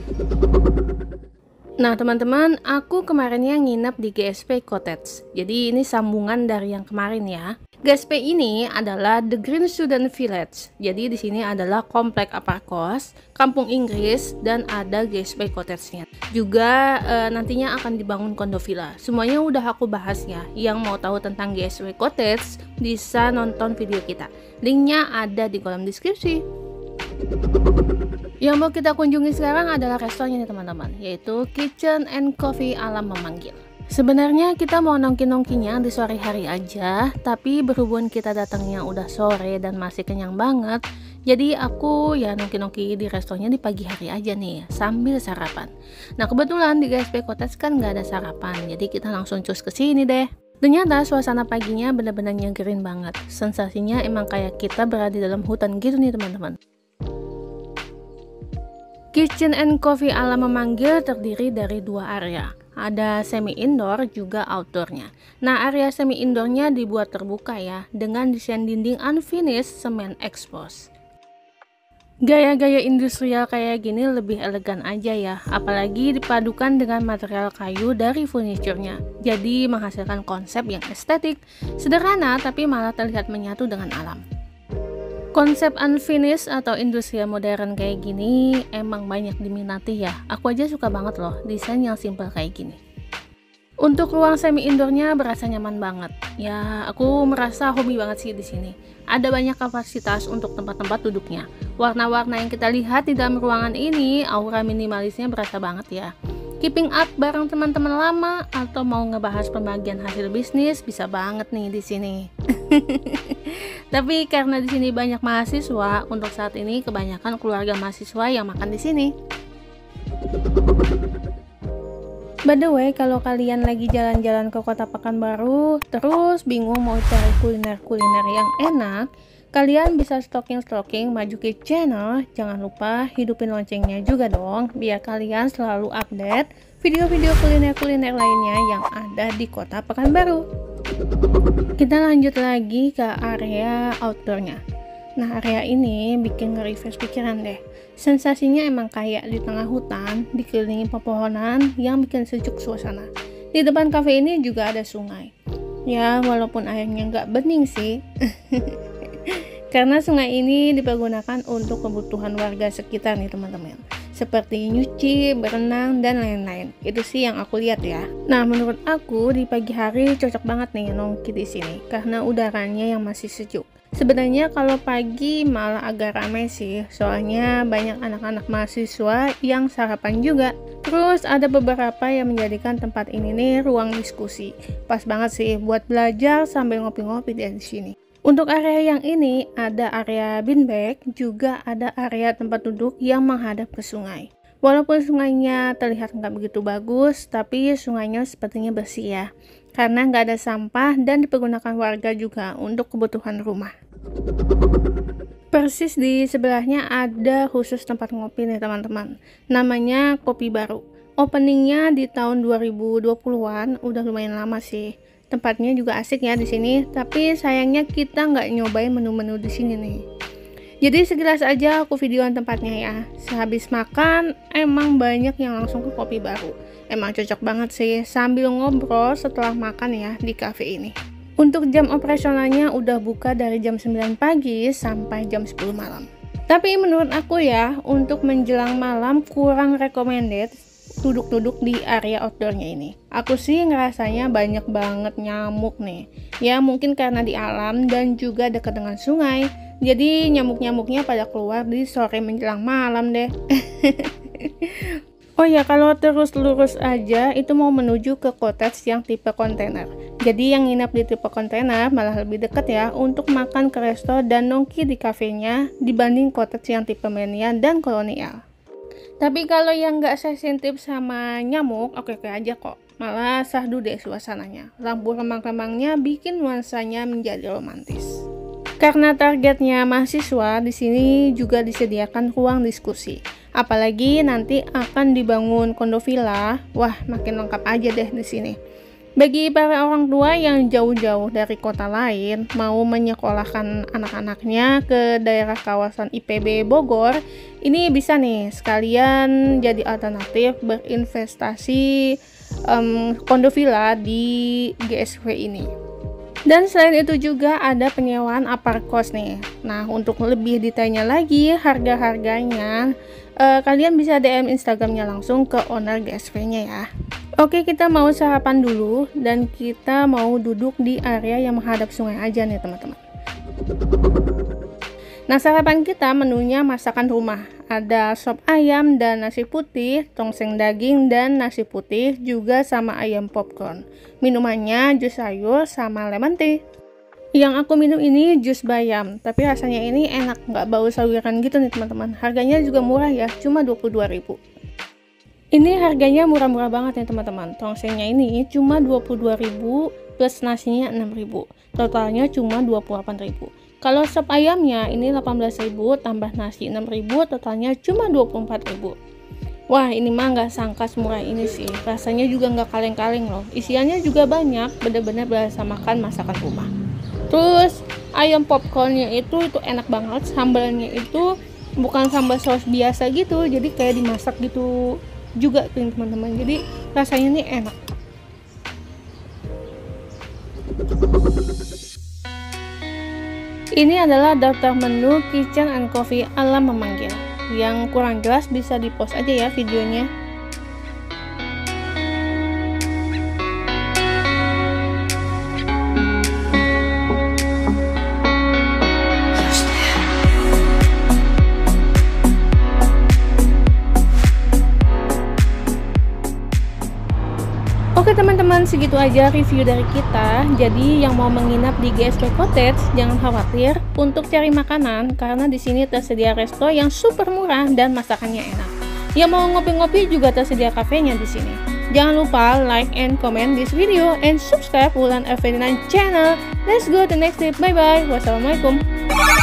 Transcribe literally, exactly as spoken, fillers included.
Nah teman-teman, aku kemarinnya nginep di G S P Cottage. Jadi ini sambungan dari yang kemarin ya. G S P ini adalah The Green Student Village. Jadi di sini adalah komplek aparkos, kampung Inggris, dan ada G S P Cottage-nya. Juga e, nantinya akan dibangun kondo villa. Semuanya udah aku bahas ya. Yang mau tahu tentang G S P Cottage bisa nonton video kita. Linknya ada di kolom deskripsi. Yang mau kita kunjungi sekarang adalah restorannya nih teman-teman, yaitu Kitchen and Coffee Alam Memanggil. Sebenarnya kita mau nongki-nongkinya di sore hari aja, tapi berhubung kita datangnya udah sore dan masih kenyang banget, jadi aku ya nongki-nongki di restorannya di pagi hari aja nih, sambil sarapan. Nah kebetulan di G S P Cottage kan nggak ada sarapan, jadi kita langsung cus ke sini deh. Ternyata suasana paginya bener-bener nyegerin banget, sensasinya emang kayak kita berada di dalam hutan gitu nih teman-teman. Kitchen and Coffee Alam Memanggil terdiri dari dua area. Ada semi indoor juga outdoornya. Nah area semi indoornya dibuat terbuka ya, dengan desain dinding unfinished semen expose. Gaya-gaya industrial kayak gini lebih elegan aja ya, apalagi dipadukan dengan material kayu dari furniturnya. Jadi menghasilkan konsep yang estetik, sederhana tapi malah terlihat menyatu dengan alam. Konsep unfinished atau industrial modern kayak gini emang banyak diminati ya. Aku aja suka banget loh desain yang simple kayak gini. Untuk ruang semi indoornya berasa nyaman banget. Ya, aku merasa hobi banget sih di sini. Ada banyak kapasitas untuk tempat-tempat duduknya. Warna-warna yang kita lihat di dalam ruangan ini, aura minimalisnya berasa banget ya. Keeping up bareng teman-teman lama atau mau ngebahas pembagian hasil bisnis bisa banget nih di sini. Tapi karena di sini banyak mahasiswa, untuk saat ini kebanyakan keluarga mahasiswa yang makan di sini. By the way, kalau kalian lagi jalan-jalan ke Kota Pekanbaru, terus bingung mau cari kuliner-kuliner yang enak, kalian bisa stalking-stalking Majuki Channel. Jangan lupa hidupin loncengnya juga dong, biar kalian selalu update video-video kuliner-kuliner lainnya yang ada di Kota Pekanbaru. Kita lanjut lagi ke area outdoornya. Nah area ini bikin nge-refresh pikiran deh. Sensasinya emang kayak di tengah hutan, dikelilingi pepohonan yang bikin sejuk suasana. Di depan kafe ini juga ada sungai. Ya walaupun airnya nggak bening sih. Karena sungai ini dipergunakan untuk kebutuhan warga sekitar nih teman-teman. Seperti nyuci, berenang, dan lain-lain. Itu sih yang aku lihat ya. Nah, menurut aku di pagi hari cocok banget nih nongki di sini karena udaranya yang masih sejuk. Sebenarnya kalau pagi malah agak ramai sih, soalnya banyak anak-anak mahasiswa yang sarapan juga. Terus ada beberapa yang menjadikan tempat ini nih ruang diskusi. Pas banget sih buat belajar sambil ngopi-ngopi di sini. Untuk area yang ini ada area beanbag, juga ada area tempat duduk yang menghadap ke sungai. Walaupun sungainya terlihat nggak begitu bagus, tapi sungainya sepertinya bersih ya. Karena nggak ada sampah dan dipergunakan warga juga untuk kebutuhan rumah. Persis di sebelahnya ada khusus tempat ngopi nih teman-teman. Namanya Kopi Baru. Openingnya di tahun dua ribu dua puluhan, udah lumayan lama sih. Tempatnya juga asik ya di sini, tapi sayangnya kita nggak nyobain menu-menu di sini nih. Jadi sekilas aja aku videoan tempatnya ya. Sehabis makan, emang banyak yang langsung ke Kopi Baru. Emang cocok banget sih sambil ngobrol setelah makan ya di cafe ini. Untuk jam operasionalnya udah buka dari jam sembilan pagi sampai jam sepuluh malam. Tapi menurut aku ya, untuk menjelang malam kurang recommended duduk-duduk di area outdoornya ini. Aku sih ngerasanya banyak banget nyamuk nih. Ya mungkin karena di alam dan juga dekat dengan sungai. Jadi nyamuk-nyamuknya pada keluar di sore menjelang malam deh. Oh ya, kalau terus lurus aja itu mau menuju ke cottage yang tipe kontainer. Jadi yang nginap di tipe kontainer malah lebih dekat ya untuk makan ke resto dan nongki di kafenya dibanding cottage yang tipe minian dan kolonial. Tapi kalau yang nggak sensitif sama nyamuk, oke-oke aja kok. Malah sahdu deh suasananya. Lampu remang-remangnya bikin nuansanya menjadi romantis. Karena targetnya mahasiswa, di sini juga disediakan ruang diskusi. Apalagi nanti akan dibangun kondo villa, wah makin lengkap aja deh di sini. Bagi para orang tua yang jauh-jauh dari kota lain mau menyekolahkan anak-anaknya ke daerah kawasan I P B Bogor, ini bisa nih sekalian jadi alternatif berinvestasi um, kondo villa di G S W ini. Dan selain itu juga ada penyewaan aparkos nih. Nah, untuk lebih detailnya lagi harga-harganya, uh, kalian bisa D M Instagramnya langsung ke owner G S W-nya ya. Oke, kita mau sarapan dulu dan kita mau duduk di area yang menghadap sungai aja nih teman-teman. Nah, sarapan kita menunya masakan rumah. Ada sop ayam dan nasi putih, tongseng daging dan nasi putih, juga sama ayam popcorn. Minumannya jus sayur sama lemon tea. Yang aku minum ini jus bayam, tapi rasanya ini enak, nggak bau sawiran gitu nih teman-teman. Harganya juga murah ya, cuma dua puluh dua ribu. Ini harganya murah-murah banget ya teman-teman. Tongsengnya ini cuma dua puluh dua ribu plus nasinya enam ribu. Totalnya cuma dua puluh delapan ribu. Kalau sop ayamnya ini delapan belas ribu tambah nasi enam ribu, totalnya cuma dua puluh empat ribu. Wah, ini mah nggak sangka semurah ini sih. Rasanya juga nggak kaleng-kaleng loh. Isiannya juga banyak, bener-bener berasa makan masakan rumah. Terus ayam popcornnya itu itu enak banget. Sambalnya itu bukan sambal saus biasa gitu, jadi kayak dimasak gitu juga tuh teman-teman, jadi rasanya nih enak. Ini adalah daftar menu Kitchen and Coffee ala memanggil. Yang kurang jelas bisa di post aja ya videonya. Oke teman-teman, segitu aja review dari kita. Jadi yang mau menginap di G S W Cottage jangan khawatir untuk cari makanan, karena di sini tersedia resto yang super murah dan masakannya enak. Yang mau ngopi-ngopi juga tersedia kafenya di sini. Jangan lupa like and comment this video and subscribe Wulan F sembilan channel. Let's go to next tip. Bye bye. Wassalamualaikum.